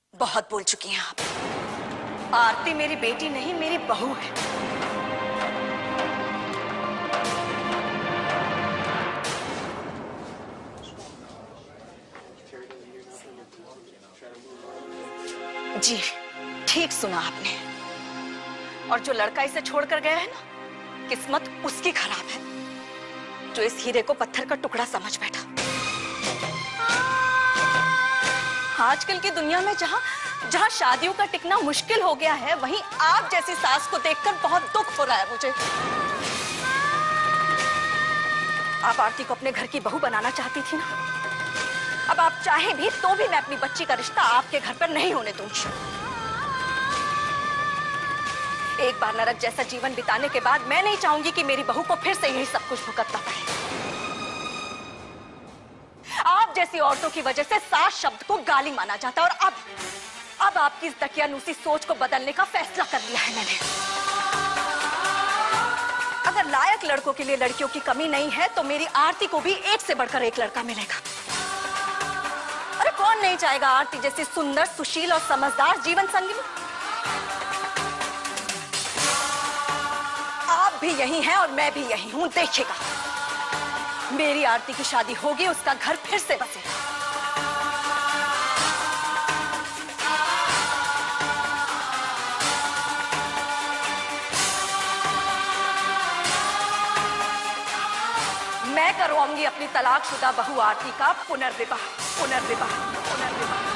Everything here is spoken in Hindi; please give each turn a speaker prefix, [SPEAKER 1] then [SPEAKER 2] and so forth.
[SPEAKER 1] बहुत बोल चुकी हैं आप। आरती मेरी बेटी नहीं, मेरी बहू है। जी, ठीक सुना आपने। और जो लड़का इसे छोड़कर गया है ना, किस्मत उसकी खराब है, जो इस हीरे को पत्थर का टुकड़ा समझ बैठा। आजकल की दुनिया में जहां शादियों का टिकना मुश्किल हो गया है, वहीं आप जैसी सास को देखकर बहुत दुख हो रहा है मुझे। आप आरती को अपने घर की बहू बनाना चाहती थी ना, अब आप चाहें भी तो भी मैं अपनी बच्ची का रिश्ता आपके घर पर नहीं होने दूंगी। एक बार नरक जैसा जीवन बिताने के बाद मैं नहीं चाहूंगी कि मेरी बहू को फिर से यही सब कुछ भुगतना पड़े। आप जैसी औरतों की वजह से सास शब्द को गाली माना जाता है, और अब आपकी इस दकियानूसी सोच को बदलने का फैसला कर लिया है मैंने। अगर लायक लड़कों के लिए लड़कियों की कमी नहीं है, तो मेरी आरती को भी एक से बढ़कर एक लड़का मिलेगा। अरे कौन नहीं चाहेगा आरती जैसी सुंदर, सुशील और समझदार जीवन संगिनी। आप भी यही हैं और मैं भी यही हूं, देखिएगा मेरी आरती की शादी होगी, उसका घर फिर से बसेगा। मैं करवाऊंगी अपनी तलाकशुदा बहू आरती का पुनर्विवाह।